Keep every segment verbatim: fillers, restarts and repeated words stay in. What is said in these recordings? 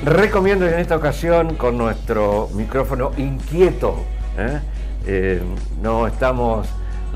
Recomiendo en esta ocasión con nuestro micrófono inquieto, ¿eh? Eh, no estamos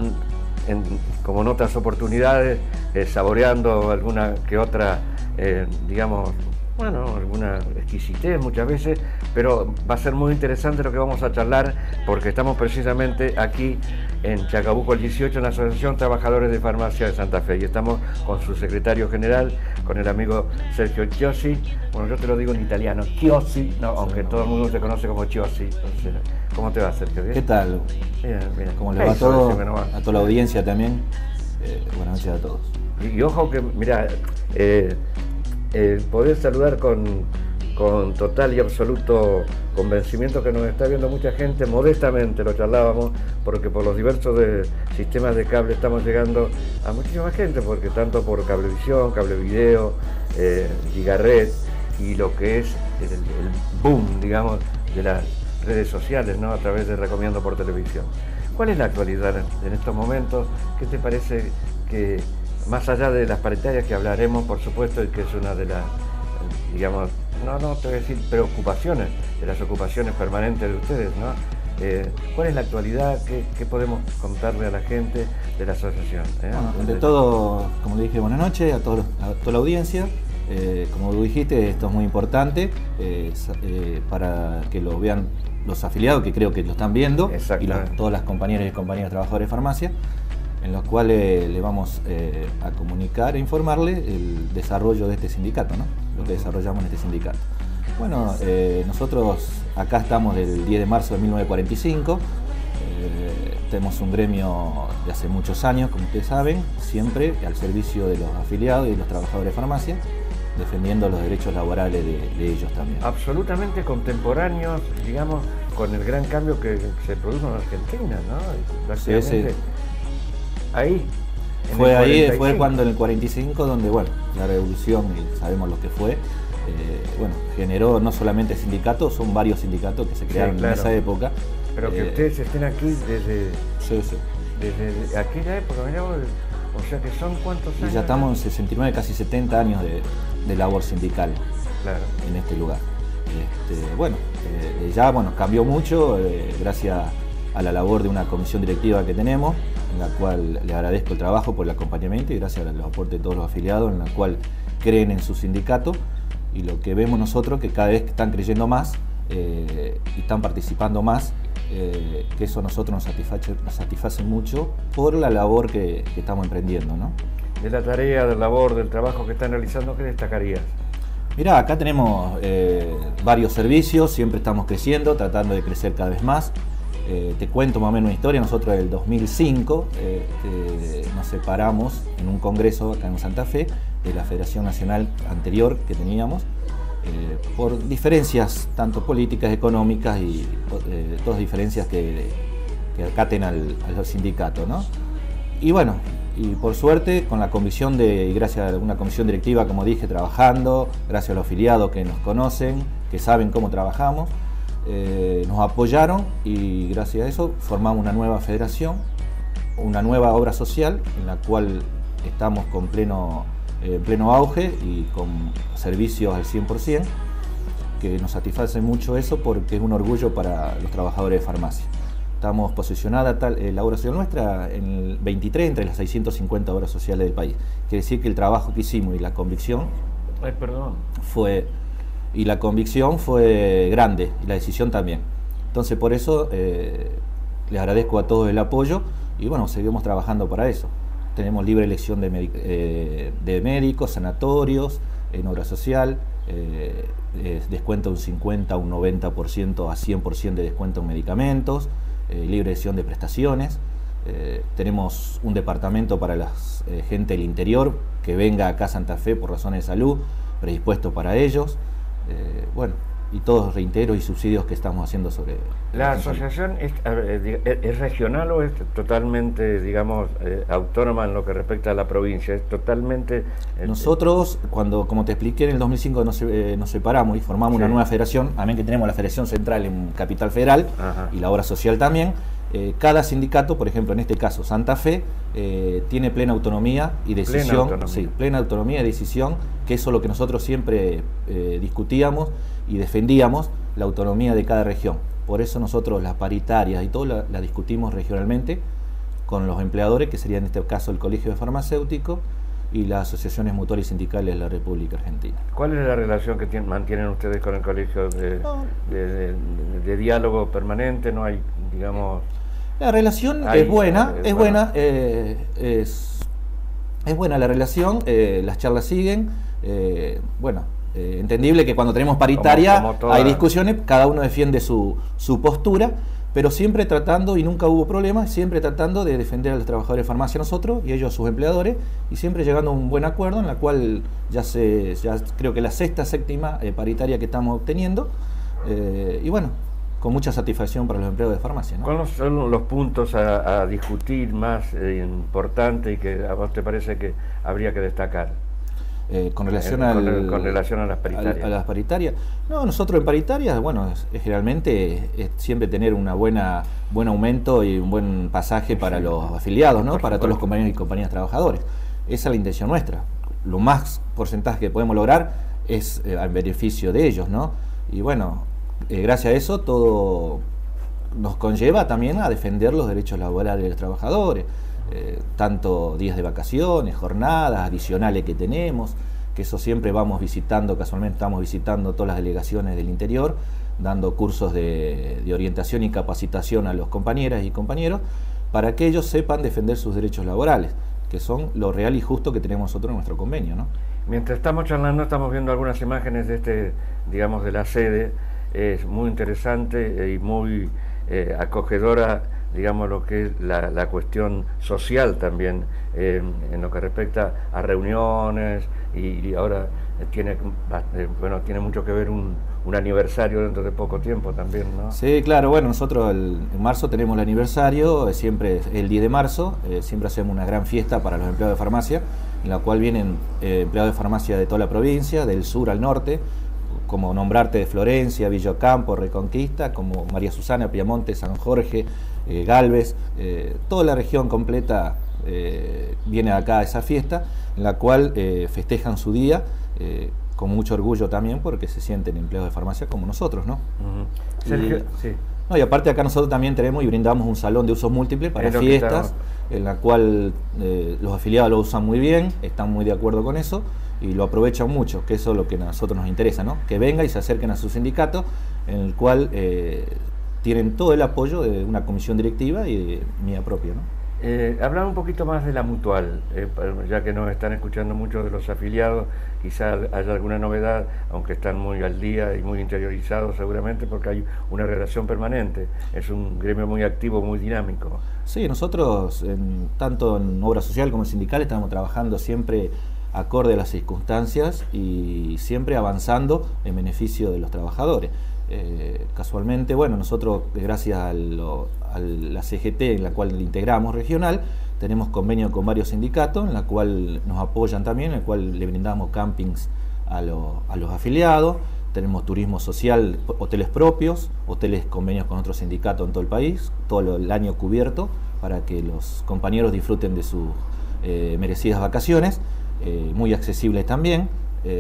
en, como en otras oportunidades eh, saboreando alguna que otra, eh, digamos, bueno, alguna exquisitez muchas veces, pero va a ser muy interesante lo que vamos a charlar porque estamos precisamente aquí en Chacabuco el dieciocho en la Asociación Trabajadores de Farmacia de Santa Fe y estamos con su secretario general, con el amigo Sergio Chiosi. Bueno, yo te lo digo en italiano, Chiosi, no, aunque todo el mundo te conoce como Chiosi. Entonces, ¿cómo te va, Sergio? ¿Bien? ¿Qué tal? Bien, bien. ¿Cómo le va a todo? A toda la audiencia también. Eh, buenas noches a todos. Y, y ojo que, mira, eh, eh, poder saludar con, con total y absoluto convencimiento que nos está viendo mucha gente, modestamente lo charlábamos, porque por los diversos de, sistemas de cable estamos llegando a muchísima gente, porque tanto por cablevisión, cable video, eh, gigaret y lo que es el, el boom, digamos, de las redes sociales, ¿no? A través de Recomiendo por Televisión. ¿Cuál es la actualidad en estos momentos? ¿Qué te parece que, más allá de las paritarias que hablaremos, por supuesto, y que es una de las, digamos, no, no te voy a decir preocupaciones, de las ocupaciones permanentes de ustedes, ¿no? Eh, ¿Cuál es la actualidad? ¿Qué, qué podemos contarle a la gente de la asociación? ¿eh? Bueno, ante todo, como le dije, buenas noches a, todos, a toda la audiencia. Eh, como tú dijiste, esto es muy importante eh, eh, para que lo vean los afiliados, que creo que lo están viendo, y la, todas las compañeras y compañeros trabajadores de farmacia, en los cuales le vamos eh, a comunicar e informarle el desarrollo de este sindicato, ¿no? Lo que desarrollamos en este sindicato. Bueno, eh, nosotros acá estamos del diez de marzo de mil novecientos cuarenta y cinco, eh, tenemos un gremio de hace muchos años, como ustedes saben, siempre al servicio de los afiliados y de los trabajadores de farmacia, defendiendo los derechos laborales de, de ellos también. Absolutamente contemporáneos, digamos, con el gran cambio que se produjo en Argentina, ¿no? Sí, sí. Ahí. Fue ahí, fue cuando en el cuarenta y cinco, donde, bueno, la revolución, y sabemos lo que fue, eh, bueno, generó no solamente sindicatos, son varios sindicatos que se crearon sí, claro. en esa época. Pero que eh, ustedes estén aquí desde, sí, sí. desde aquella época, miramos, o sea que son cuántos años. Y ya estamos en sesenta y nueve, casi setenta años de, de labor sindical claro. en este lugar. Este, bueno, eh, ya bueno, cambió mucho eh, gracias a la labor de una comisión directiva que tenemos, en la cual le agradezco el trabajo por el acompañamiento y gracias a los aportes de todos los afiliados, en la cual creen en su sindicato, y lo que vemos nosotros que cada vez están creyendo más eh, y están participando más, eh, que eso a nosotros nos satisface, nos satisface mucho por la labor que, que estamos emprendiendo, ¿no? De la tarea, de la labor, del trabajo que están realizando, ¿qué destacarías? Mirá, acá tenemos eh, varios servicios, siempre estamos creciendo, tratando de crecer cada vez más. Eh, te cuento más o menos una historia. Nosotros en el dos mil cinco eh, eh, nos separamos en un congreso acá en Santa Fe de la Federación Nacional anterior que teníamos eh, por diferencias tanto políticas, económicas y eh, todas diferencias que, que acaten al, al sindicato, ¿no? Y bueno, y por suerte con la comisión de, y gracias a una comisión directiva, como dije, trabajando, gracias a los afiliados que nos conocen, que saben cómo trabajamos, Eh, nos apoyaron y gracias a eso formamos una nueva federación, una nueva obra social en la cual estamos con pleno, eh, pleno auge y con servicios al cien por cien, que nos satisface mucho eso porque es un orgullo para los trabajadores de farmacia. Estamos posicionada tal, eh, la obra social nuestra en el veintitrés entre las seiscientas cincuenta obras sociales del país. Quiere decir que el trabajo que hicimos y la convicción Ay, perdón. fue... y la convicción fue grande, y la decisión también. Entonces por eso eh, les agradezco a todos el apoyo, y bueno, seguimos trabajando para eso. Tenemos libre elección de, eh, de médicos, sanatorios, en obra social, eh, eh, descuento un cincuenta, un noventa por ciento a cien por ciento de descuento en medicamentos, eh, libre elección de prestaciones. Eh, tenemos un departamento para la eh, gente del interior que venga acá a Santa Fe por razones de salud, predispuesto para ellos. Eh, bueno, y todos reiteros y subsidios que estamos haciendo sobre... ¿La asociación es, es regional o es totalmente, digamos, eh, autónoma en lo que respecta a la provincia? ¿Es totalmente...? Eh, Nosotros, cuando, como te expliqué, en el dos mil cinco nos, eh, nos separamos y formamos sí. una nueva federación, también que tenemos la Federación Central en Capital Federal, Ajá. y la obra social también. Eh, cada sindicato, por ejemplo, en este caso Santa Fe, eh, tiene plena autonomía y decisión, plena autonomía. Sí, plena autonomía y decisión, que eso es lo que nosotros siempre eh, discutíamos, y defendíamos la autonomía de cada región. Por eso nosotros las paritarias y todo la, la discutimos regionalmente con los empleadores, que sería en este caso el Colegio de Farmacéuticos y las asociaciones mutuales y sindicales de la República Argentina. ¿Cuál es la relación que tienen, mantienen ustedes con el colegio de, no. de, de, de, de diálogo permanente? ¿No hay, digamos...? La relación hay, es buena, es, es buena, eh, es, es buena la relación, eh, las charlas siguen, eh, bueno, eh, entendible que cuando tenemos paritaria como, como toda... hay discusiones, cada uno defiende su, su postura, pero siempre tratando, y nunca hubo problemas, siempre tratando de defender a los trabajadores de farmacia nosotros y ellos a sus empleadores, y siempre llegando a un buen acuerdo en la cual ya se, ya creo que la sexta, séptima eh, paritaria que estamos obteniendo, eh, y bueno, con mucha satisfacción para los empleados de farmacia, ¿no? ¿Cuáles son los puntos a, a discutir más eh, importantes y que a vos te parece que habría que destacar? Eh, con relación eh, al, con, con relación a las paritarias. A, a las paritarias. No, nosotros en paritarias, bueno, es, es generalmente es siempre tener una buena buen aumento y un buen pasaje para sí, los afiliados, ¿no? Para todos los compañeros y compañeras trabajadores. Esa es la intención nuestra. Lo más porcentaje que podemos lograr es eh, al beneficio de ellos, ¿no? Y bueno, eh, gracias a eso todo nos conlleva también a defender los derechos laborales de los trabajadores. Eh, tanto días de vacaciones, jornadas adicionales que tenemos, que eso siempre vamos visitando, casualmente estamos visitando todas las delegaciones del interior, dando cursos de, de orientación y capacitación a los compañeras y compañeros, para que ellos sepan defender sus derechos laborales, que son lo real y justo que tenemos nosotros en nuestro convenio, ¿no? Mientras estamos charlando, estamos viendo algunas imágenes de este, digamos, de la sede. Es muy interesante y muy eh, acogedora, digamos, lo que es la, la cuestión social también, eh, en lo que respecta a reuniones, y, y ahora tiene, eh, bueno, tiene mucho que ver un, un aniversario dentro de poco tiempo también, ¿no? Sí, claro, bueno, nosotros el, en marzo tenemos el aniversario, siempre el diez de marzo, eh, siempre hacemos una gran fiesta para los empleados de farmacia, en la cual vienen eh, empleados de farmacia de toda la provincia, del sur al norte, como nombrarte de Florencia, Villa Ocampo, Reconquista, como María Susana, Piamonte, San Jorge, eh, Galvez, eh, toda la región completa eh, viene acá a esa fiesta, en la cual eh, festejan su día, eh, con mucho orgullo también, porque se sienten empleados de farmacia como nosotros, ¿no? Uh-huh. Sergio, y, sí. No, y aparte acá nosotros también tenemos y brindamos un salón de usos múltiples para fiestas, en la cual eh, los afiliados lo usan muy bien, están muy de acuerdo con eso, y lo aprovechan mucho, que eso es lo que a nosotros nos interesa, ¿no? Que venga y se acerquen a su sindicato, en el cual eh, tienen todo el apoyo de una comisión directiva y de mía propia, ¿no? Eh, hablar un poquito más de la mutual, eh, ya que nos están escuchando muchos de los afiliados, quizá haya alguna novedad, aunque están muy al día y muy interiorizados seguramente, porque hay una relación permanente, es un gremio muy activo, muy dinámico. Sí, nosotros, en, tanto en obra social como en sindical, estamos trabajando siempre acorde a las circunstancias y siempre avanzando en beneficio de los trabajadores. Eh, casualmente, bueno, nosotros gracias a, lo, a la C G T en la cual integramos regional, tenemos convenio con varios sindicatos en la cual nos apoyan también, en el cual le brindamos campings a, lo, a los afiliados, tenemos turismo social, hoteles propios, hoteles convenios con otros sindicatos en todo el país, todo el año cubierto para que los compañeros disfruten de sus eh, merecidas vacaciones, eh, muy accesibles también.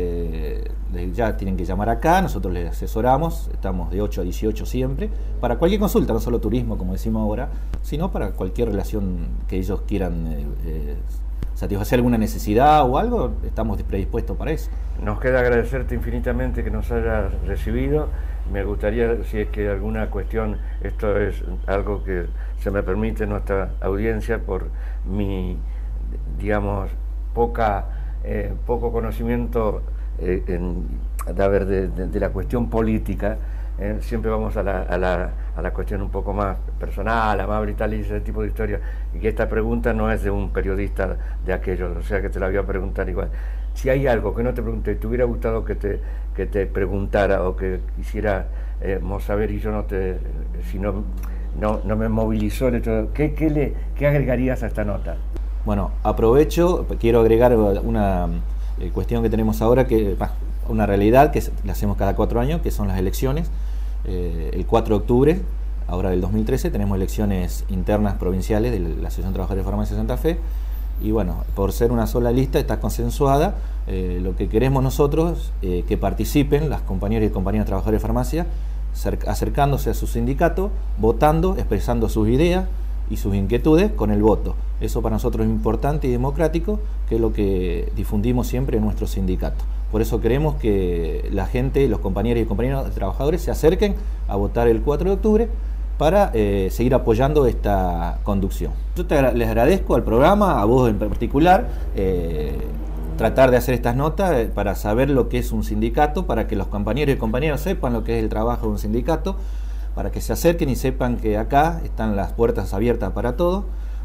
Eh, ya tienen que llamar acá, nosotros les asesoramos, estamos de ocho a dieciocho siempre, para cualquier consulta, no solo turismo como decimos ahora, sino para cualquier relación que ellos quieran eh, eh, satisfacer alguna necesidad o algo, estamos predispuestos para eso. Nos queda agradecerte infinitamente que nos hayas recibido. Me gustaría, si es que alguna cuestión, esto es algo que se me permite en nuestra audiencia por mi, digamos, poca Eh, poco conocimiento eh, en, de, de, de, de la cuestión política, eh, siempre vamos a la, a, la, a la cuestión un poco más personal, amable y tal, y ese tipo de historia, y que esta pregunta no es de un periodista de aquellos, o sea que te la voy a preguntar igual. Si hay algo que no te pregunté, te hubiera gustado que te, que te preguntara o que quisiera eh, saber y yo no te, si no, no, no me movilizó el hecho, ¿qué, qué, le, ¿qué agregarías a esta nota? Bueno, aprovecho, quiero agregar una eh, cuestión que tenemos ahora, que una realidad que la hacemos cada cuatro años, que son las elecciones. Eh, el cuatro de octubre, ahora del dos mil trece, tenemos elecciones internas provinciales de la Asociación de Trabajadores de Farmacia de Santa Fe, y bueno, por ser una sola lista está consensuada. Eh, lo que queremos nosotros, eh, que participen las compañeras y compañeros trabajadores de farmacia, acercándose a su sindicato, votando, expresando sus ideas y sus inquietudes con el voto. Eso para nosotros es importante y democrático, que es lo que difundimos siempre en nuestro sindicato. Por eso queremos que la gente, los compañeros y compañeras trabajadores se acerquen a votar el cuatro de octubre para eh, seguir apoyando esta conducción. Yo te, les agradezco al programa, a vos en particular, eh, tratar de hacer estas notas para saber lo que es un sindicato, para que los compañeros y compañeras sepan lo que es el trabajo de un sindicato, para que se acerquen y sepan que acá están las puertas abiertas para todos,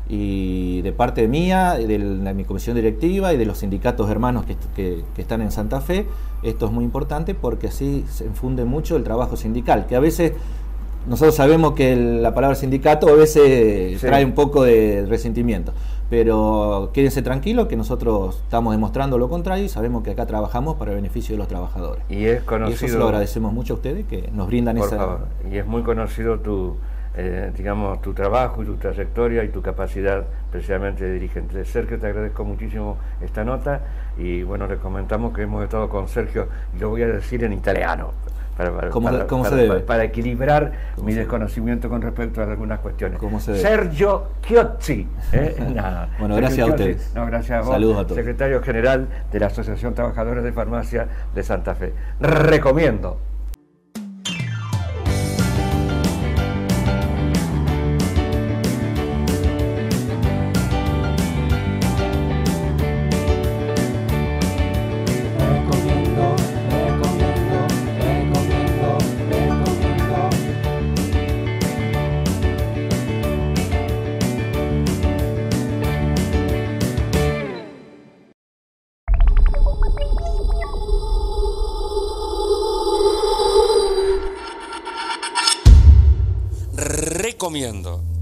y de parte mía, de, de mi comisión directiva y de los sindicatos hermanos que, que, que están en Santa Fe, esto es muy importante porque así se infunde mucho el trabajo sindical, que a veces nosotros sabemos que la palabra sindicato a veces sí. trae un poco de resentimiento, pero quédense tranquilos que nosotros estamos demostrando lo contrario y sabemos que acá trabajamos para el beneficio de los trabajadores. Y es conocido. Y eso se lo agradecemos mucho a ustedes que nos brindan por esa... favor. Y es muy conocido tu, eh, digamos, tu trabajo y tu trayectoria y tu capacidad precisamente de dirigente. Sergio, te agradezco muchísimo esta nota y bueno, les comentamos que hemos estado con Sergio, lo voy a decir en italiano. Para, para, ¿Cómo, para, ¿cómo para, se debe? Para, para equilibrar mi desconocimiento con respecto a algunas cuestiones. ¿Cómo se debe? Sergio Chiozzi. ¿eh? Nada. Bueno, Sergio gracias Chiozzi. a ustedes. No, gracias a vos, saludos a todos. Secretario General de la Asociación Trabajadores de Farmacia de Santa Fe. Recomiendo. Recomiendo.